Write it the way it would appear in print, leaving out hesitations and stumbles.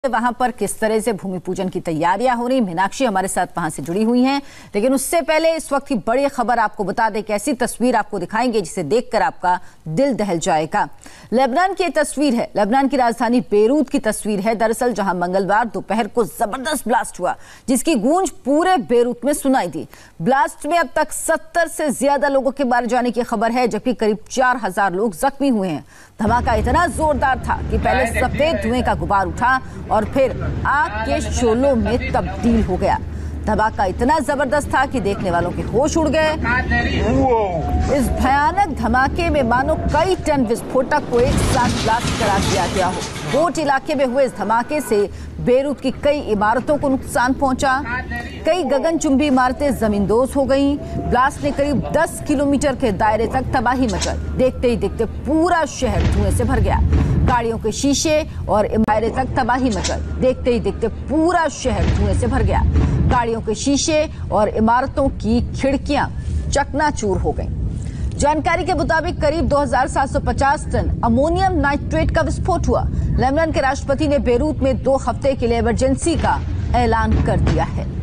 वहां पर किस तरह से भूमि पूजन की तैयारियां हो रही। मीनाक्षी हमारे साथ वहां से जुड़ी हुई हैं, लेकिन उससे पहले इस वक्त की बड़ी खबर आपको बता दें, कैसी तस्वीर आपको दिखाएंगे जिसे देखकर आपका दिल दहल जाएगा। लेबनान की तस्वीर है, लेबनान की राजधानी बेरूत की तस्वीर है दरअसल, जहां मंगलवार दोपहर को जबरदस्त ब्लास्ट हुआ जिसकी गूंज पूरे बेरूत में सुनाई दी। ब्लास्ट में अब तक 70 से ज्यादा लोगों के मारे जाने की खबर है, जबकि करीब 4000 लोग जख्मी हुए हैं। धमाका इतना जोरदार था कि पहले सफेद धुएं का गुबार उठा और फिर आग के शोलों में तब्दील हो गया। धमाका इतना जबरदस्त था कि देखने वालों के होश उड़ गए। इस भयानक धमाके में मानो कई टन विस्फोटक को एक साथ ब्लास्ट करा दिया गया हो। बोट इलाके में हुए इस धमाके से बेरूत की कई इमारतों को नुकसान पहुंचा। कई गगनचुंबी इमारतें जमींदोज हो गईं। ब्लास्ट ने करीब 10 किलोमीटर के दायरे तक तबाही मचाई। देखते ही देखते पूरा शहर धुएं से भर गया। गाड़ियों के शीशे और इमारतें तक तबाही मचाई। देखते ही देखते पूरा शहर धुएं से भर गया। गाड़ियों के शीशे और इमारतों की खिड़कियां चकनाचूर हो गईं। जानकारी के मुताबिक करीब 2750 टन अमोनियम नाइट्रेट का विस्फोट हुआ। लेबनान के राष्ट्रपति ने बेरूत में 2 हफ्ते के लिए इमरजेंसी का ऐलान कर दिया है।